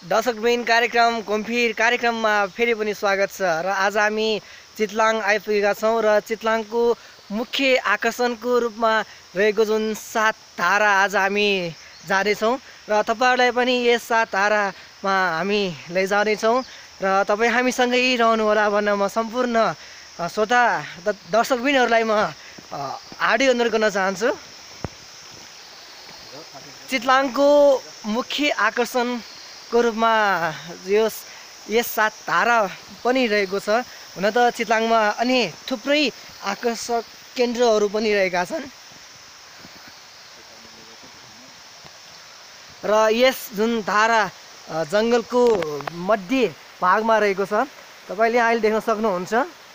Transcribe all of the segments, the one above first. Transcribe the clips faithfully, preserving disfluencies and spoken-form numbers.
दर्शकबिन कार्यक्रम घुमफिर कार्यक्रममा फेरि पनि स्वागत छ र आज हामी चितलाङ आइपुगेका छौँ र चितलाङको मुख्य आकर्षणको रूपमा रहेको जुन सात धारा आज हामी जाँदैछौँ र तपाईहरुलाई पनि यस सात धारामा हामी लैजानेछौँ र तपाई हामीसँगै रहनु होला भन्न म सम्पूर्ण श्रोता दर्शकबिनहरुलाई म हार्दिक अनुरोध गर्न चाहन्छु। चितलाङको मुख्य आकर्षण को रूपमा यो यस सात धारा पनि रहेको छ। हुन त चितलाङमा अन्य थुप्रै आकर्षक केन्द्रहरू पनि रहेका छन् र यस जुन धारा जङ्गलको मध्य भागमा रहेको छ। तपाईले अहिले देख्न सक्नुहुन्छ।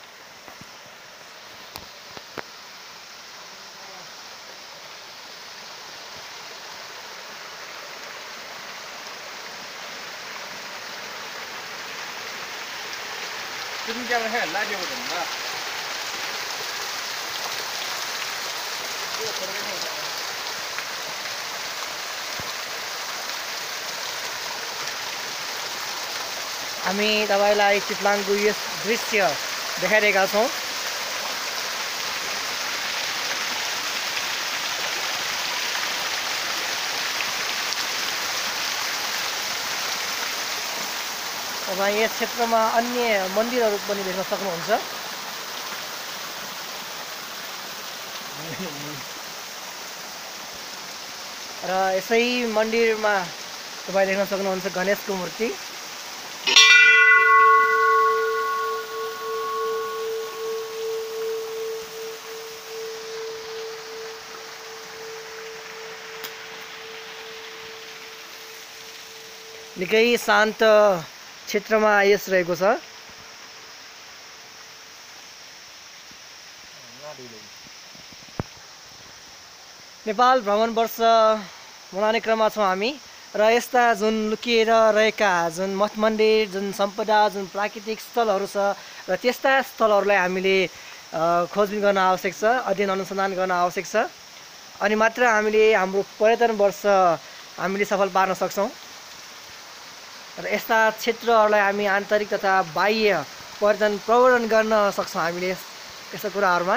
हामी तपाईलाई चितलाङको यस दृश्य देखाइरहेका छौँ। तपाईं यस क्षेत्रमा अन्य मन्दिरहरू पनि देख्न सक्नुहुन्छ। र यसै मन्दिरमा तपाईं देख्न सक्नुहुन्छ गणेशको मूर्ति। निकै शान्त क्षेत्रमा यस रहेको छ। नेपाल भ्रमण वर्ष मनाउने क्रममा छौँ हामी र यस्ता जुन लुकिएर रहेका जुन मठ मन्दिर, जुन सम्पदा, जुन प्राकृतिक स्थलहरू छ र त्यस्ता स्थलहरूलाई हामीले खोजबिन गर्न आवश्यक छ, अध्ययन अनुसन्धान गर्न आवश्यक छ। अनि मात्र हामीले हाम्रो पर्यटन वर्ष हामीले सफल पार्न सक्छौँ र यस्ता क्षेत्रहरूलाई हामी आन्तरिक तथा बाह्य पर्यटन प्रवर्धन गर्न सक्छौँ हामीले यस्ता कुराहरूमा।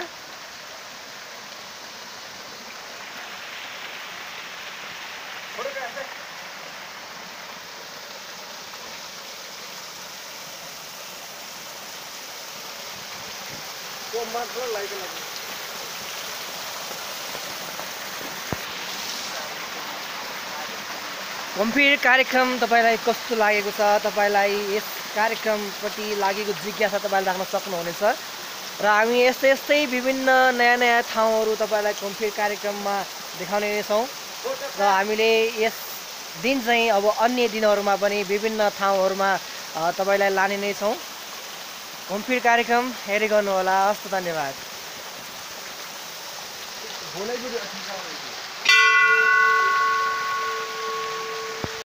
घुमफिर कार्यक्रम तपाईलाई कस्तो लागेको छ? तपाईलाई यस कार्यक्रमप्रति लागेको जिज्ञासा तपाईले राख्न सक्नुहुनेछ र हामी यस्तै यस्तै विभिन्न नयाँ नयाँ ठाउँहरू तपाईलाई घुमफिर कार्यक्रममा देखाउने नै छौँ र हामीले यस दिन चाहिँ अब अन्य दिनहरूमा पनि विभिन्न ठाउँहरूमा तपाईलाई लाने नै छौँ। घुमफिर कार्यक्रम हेर्दै गर्नुहोला। हस्त, धन्यवाद।